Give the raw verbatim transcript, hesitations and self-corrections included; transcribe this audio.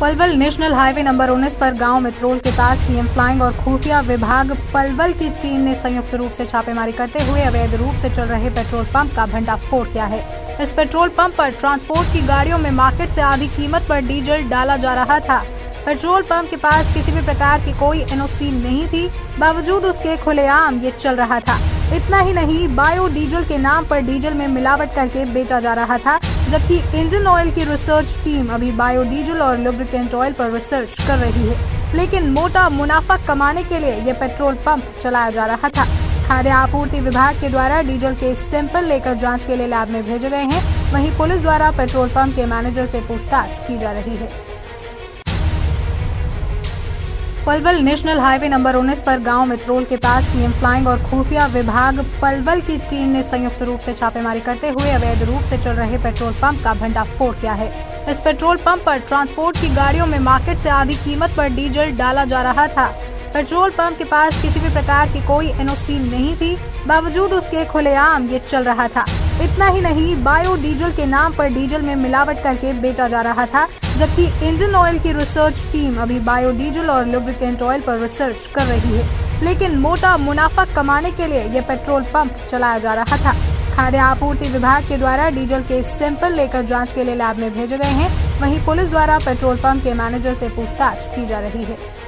Palwal national highway number उन्नीस पर गांव मित्रोल के पास सीएम फ्लाइंग और खुफिया विभाग पलवल की टीम ने संयुक्त रूप से छापेमारी करते हुए अवैध रूप से चल रहे पेट्रोल पंप का भंडाफोड़ किया है। इस पेट्रोल पंप पर ट्रांसपोर्ट की गाड़ियों में मार्केट से आधी कीमत पर डीजल डाला जा रहा था। पेट्रोल पंप के पास किसी भी प्रकार की कोई एनओसी नहीं थी, बावजूद उसके खुलेआम ये चल रहा था। इतना ही नहीं, बायो डीजल के नाम पर डीजल में मिलावट करके बेचा जा रहा था, जबकि इंडियन ऑयल की रिसर्च टीम अभी बायो डीजल और लुब्रिकेंट ऑयल पर रिसर्च कर रही है। लेकिन मोटा मुनाफा कमाने के लिए ये पेट्रोल पंप चलाया जा रहा था। खाद्य आपूर्ति विभाग के द्वारा डीजल के सैंपल लेकर जांच के लिए लैब में भेजे गए हैं। वहीं पुलिस द्वारा पेट्रोल पंप के मैनेजर से पूछताछ की जा रही है। पलवल नेशनल हाईवे नंबर उन्नीस पर गांव मित्रोल के पास सीएम फ्लाइंग और खुफिया विभाग पलवल की टीम ने संयुक्त रूप से छापेमारी करते हुए अवैध रूप से चल रहे पेट्रोल पंप का भंडाफोड़ किया है। इस पेट्रोल पंप पर ट्रांसपोर्ट की गाड़ियों में मार्केट से आधी कीमत पर डीजल डाला जा रहा था। पेट्रोल पंप के पास किसी भी प्रकार की कोई एनओसी नहीं थी, बावजूद उसके खुलेआम ये चल रहा था। इतना ही नहीं, बायो डीजल के नाम पर डीजल में मिलावट करके बेचा जा रहा था, जबकि इंडियन ऑयल की रिसर्च टीम अभी बायो डीजल और लुब्रिकेंट ऑयल पर रिसर्च कर रही है। लेकिन मोटा मुनाफा कमाने के लिए ये पेट्रोल पंप चलाया जा रहा था। खाद्य आपूर्ति विभाग के द्वारा डीजल के सैंपल लेकर जांच के लिए लैब में भेजे गए हैं। वहीं पुलिस द्वारा पेट्रोल पंप के मैनेजर से पूछताछ की जा रही है।